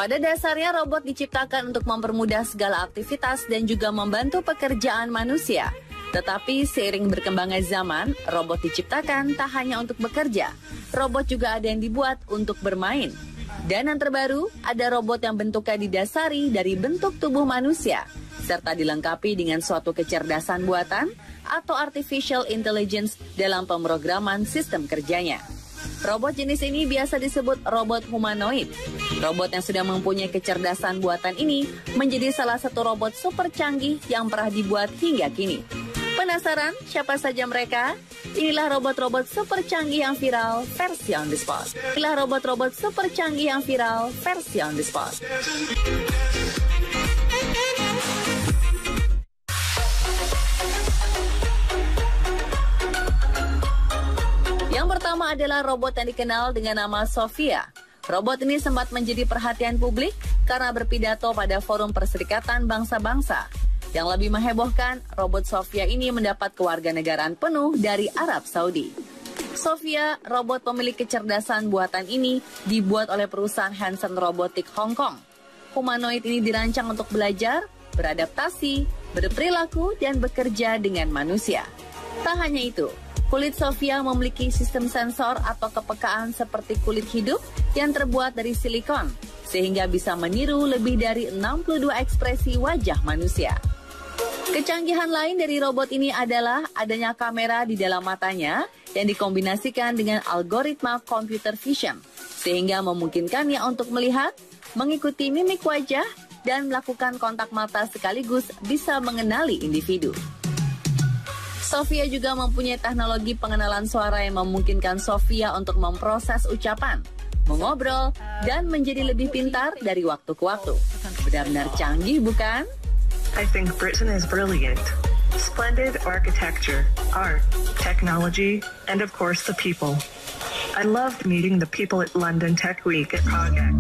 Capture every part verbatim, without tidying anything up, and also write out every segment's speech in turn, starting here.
Pada dasarnya robot diciptakan untuk mempermudah segala aktivitas dan juga membantu pekerjaan manusia. Tetapi seiring berkembangnya zaman, robot diciptakan tak hanya untuk bekerja. Robot juga ada yang dibuat untuk bermain. Dan yang terbaru, ada robot yang bentuknya didasari dari bentuk tubuh manusia, serta dilengkapi dengan suatu kecerdasan buatan atau artificial intelligence dalam pemrograman sistem kerjanya. Robot jenis ini biasa disebut robot humanoid. Robot yang sudah mempunyai kecerdasan buatan ini menjadi salah satu robot super canggih yang pernah dibuat hingga kini. Penasaran siapa saja mereka? Inilah robot-robot super canggih yang viral versi on the spot. Inilah robot-robot super canggih yang viral versi on the spot. Yang pertama adalah robot yang dikenal dengan nama Sophia. Robot ini sempat menjadi perhatian publik karena berpidato pada Forum Perserikatan Bangsa-Bangsa. Yang lebih menghebohkan, robot Sophia ini mendapat kewarganegaraan penuh dari Arab Saudi. Sophia, robot pemilik kecerdasan buatan ini, dibuat oleh perusahaan Hanson Robotics Hong Kong. Humanoid ini dirancang untuk belajar, beradaptasi, berperilaku, dan bekerja dengan manusia. Tak hanya itu, kulit Sophia memiliki sistem sensor atau kepekaan seperti kulit hidup yang terbuat dari silikon, sehingga bisa meniru lebih dari enam puluh dua ekspresi wajah manusia. Kecanggihan lain dari robot ini adalah adanya kamera di dalam matanya yang dikombinasikan dengan algoritma computer vision, sehingga memungkinkannya untuk melihat, mengikuti mimik wajah, dan melakukan kontak mata sekaligus bisa mengenali individu. Sophia juga mempunyai teknologi pengenalan suara yang memungkinkan Sophia untuk memproses ucapan, mengobrol, dan menjadi lebih pintar dari waktu ke waktu. Benar-benar canggih, bukan? I think Britain is brilliant. Splendid architecture, art, technology, and of course the people. I loved meeting the people at London Tech Week at Progex.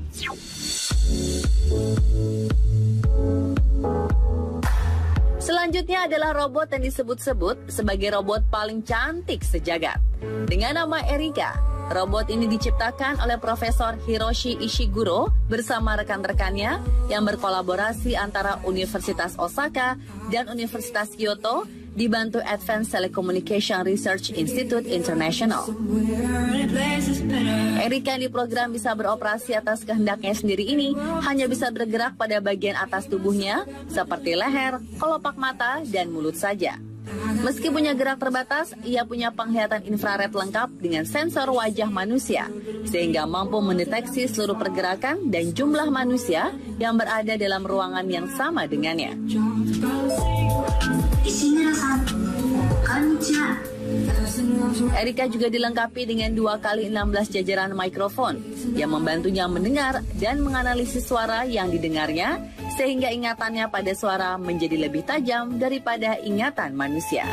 Selanjutnya adalah robot yang disebut-sebut sebagai robot paling cantik sejagat. Dengan nama Erika, robot ini diciptakan oleh Profesor Hiroshi Ishiguro bersama rekan-rekannya yang berkolaborasi antara Universitas Osaka dan Universitas Kyoto dibantu Advanced Telecommunication Research Institute International. Erika yang diprogram bisa beroperasi atas kehendaknya sendiri ini hanya bisa bergerak pada bagian atas tubuhnya seperti leher, kelopak mata, dan mulut saja. Meski punya gerak terbatas, ia punya penglihatan infrared lengkap dengan sensor wajah manusia, sehingga mampu mendeteksi seluruh pergerakan dan jumlah manusia yang berada dalam ruangan yang sama dengannya. Erika juga dilengkapi dengan dua kali enam belas jajaran mikrofon yang membantunya mendengar dan menganalisis suara yang didengarnya, sehingga ingatannya pada suara menjadi lebih tajam daripada ingatan manusia.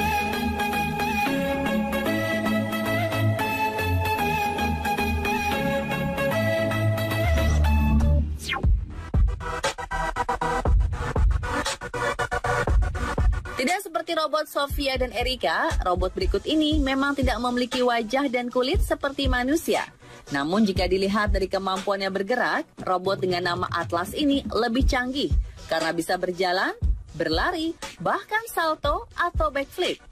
Tidak seperti robot Sophia dan Erika, robot berikut ini memang tidak memiliki wajah dan kulit seperti manusia. Namun jika dilihat dari kemampuannya bergerak, robot dengan nama Atlas ini lebih canggih karena bisa berjalan, berlari, bahkan salto atau backflip.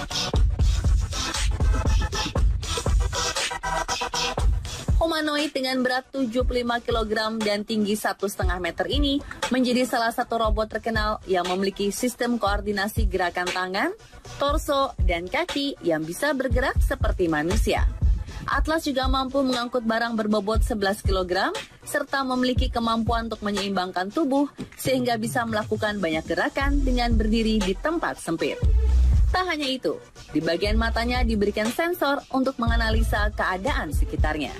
Humanoid dengan berat tujuh puluh lima kilogram dan tinggi satu koma lima meter ini menjadi salah satu robot terkenal yang memiliki sistem koordinasi gerakan tangan, torso, dan kaki yang bisa bergerak seperti manusia. Atlas juga mampu mengangkut barang berbobot sebelas kilogram serta memiliki kemampuan untuk menyeimbangkan tubuh sehingga bisa melakukan banyak gerakan dengan berdiri di tempat sempit. Tak hanya itu, di bagian matanya diberikan sensor untuk menganalisa keadaan sekitarnya.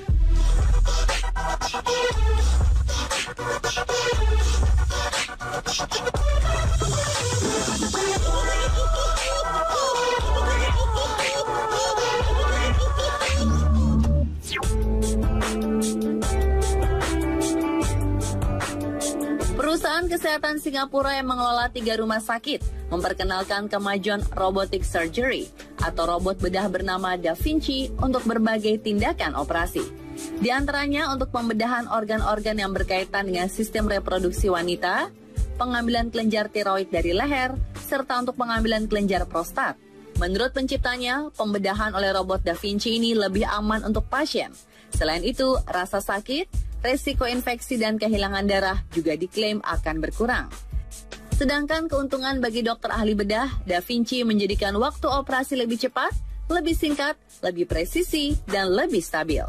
Perusahaan kesehatan Singapura yang mengelola tiga rumah sakit memperkenalkan kemajuan robotic surgery atau robot bedah bernama Da Vinci untuk berbagai tindakan operasi. Di antaranya untuk pembedahan organ-organ yang berkaitan dengan sistem reproduksi wanita, pengambilan kelenjar tiroid dari leher, serta untuk pengambilan kelenjar prostat. Menurut penciptanya, pembedahan oleh robot Da Vinci ini lebih aman untuk pasien. Selain itu, rasa sakit, resiko infeksi dan kehilangan darah juga diklaim akan berkurang. Sedangkan keuntungan bagi dokter ahli bedah, Da Vinci menjadikan waktu operasi lebih cepat, lebih singkat, lebih presisi, dan lebih stabil.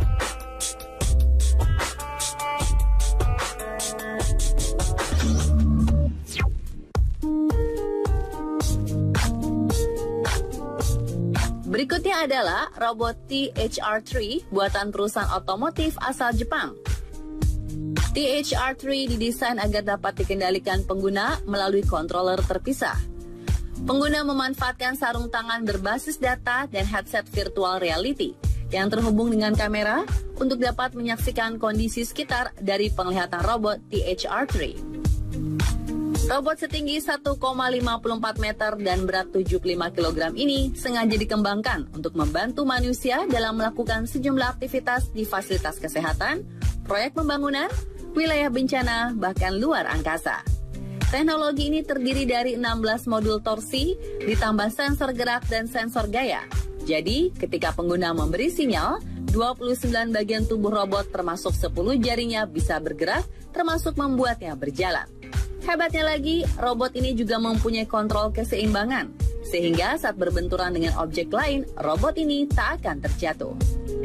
Berikutnya adalah robot T H R tiga buatan perusahaan otomotif asal Jepang. T H R tiga didesain agar dapat dikendalikan pengguna melalui controller terpisah. Pengguna memanfaatkan sarung tangan berbasis data dan headset virtual reality yang terhubung dengan kamera untuk dapat menyaksikan kondisi sekitar dari penglihatan robot T H R tiga. Robot setinggi satu koma lima empat meter dan berat tujuh puluh lima kilogram ini sengaja dikembangkan untuk membantu manusia dalam melakukan sejumlah aktivitas di fasilitas kesehatan, proyek pembangunan, wilayah bencana, bahkan luar angkasa. Teknologi ini terdiri dari enam belas modul torsi, ditambah sensor gerak dan sensor gaya. Jadi, ketika pengguna memberi sinyal, dua puluh sembilan bagian tubuh robot termasuk sepuluh jarinya bisa bergerak, termasuk membuatnya berjalan. Hebatnya lagi, robot ini juga mempunyai kontrol keseimbangan, sehingga saat berbenturan dengan objek lain, robot ini tak akan terjatuh.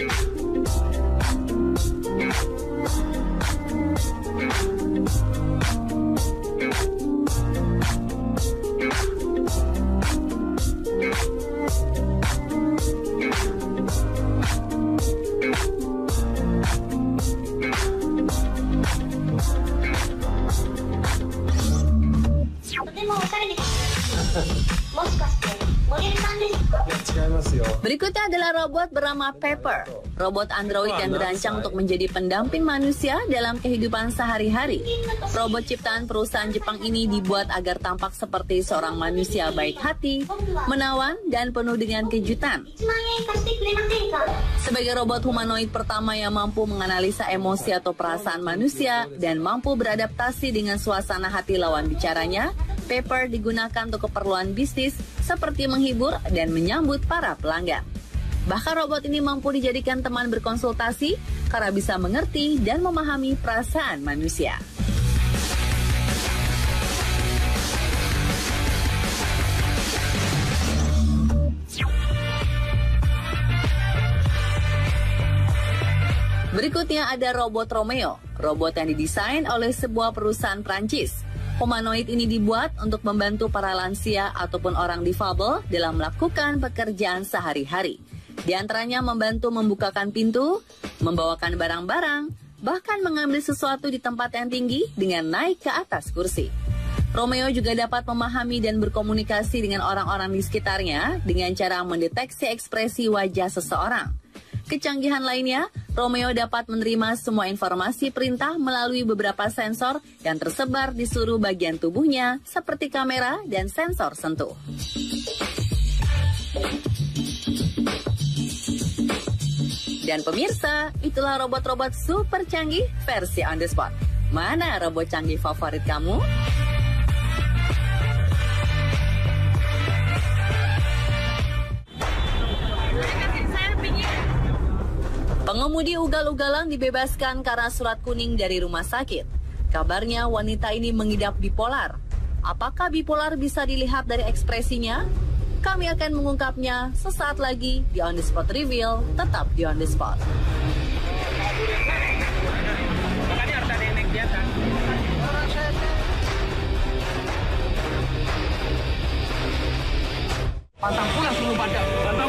Berikutnya adalah robot bernama Pepper, robot android yang dirancang untuk menjadi pendamping manusia dalam kehidupan sehari-hari. Robot ciptaan perusahaan Jepang ini dibuat agar tampak seperti seorang manusia baik hati, menawan, dan penuh dengan kejutan. Sebagai robot humanoid pertama yang mampu menganalisa emosi atau perasaan manusia dan mampu beradaptasi dengan suasana hati lawan bicaranya, Pepper digunakan untuk keperluan bisnis seperti menghibur dan menyambut para pelanggan. Bahkan robot ini mampu dijadikan teman berkonsultasi karena bisa mengerti dan memahami perasaan manusia. Berikutnya ada robot Romeo, robot yang didesain oleh sebuah perusahaan Prancis. Humanoid ini dibuat untuk membantu para lansia ataupun orang difabel dalam melakukan pekerjaan sehari-hari. Di antaranya membantu membukakan pintu, membawakan barang-barang, bahkan mengambil sesuatu di tempat yang tinggi dengan naik ke atas kursi. Romeo juga dapat memahami dan berkomunikasi dengan orang-orang di sekitarnya dengan cara mendeteksi ekspresi wajah seseorang. Kecanggihan lainnya, Romeo dapat menerima semua informasi perintah melalui beberapa sensor yang tersebar di seluruh bagian tubuhnya, seperti kamera dan sensor sentuh. Dan pemirsa, itulah robot-robot super canggih versi on the spot. Mana robot canggih favorit kamu? Pengemudi ugal-ugalan dibebaskan karena surat kuning dari rumah sakit. Kabarnya wanita ini mengidap bipolar. Apakah bipolar bisa dilihat dari ekspresinya? Kami akan mengungkapnya sesaat lagi di On The Spot Reveal. Tetap di On The Spot. Pantang pulang dulu pada.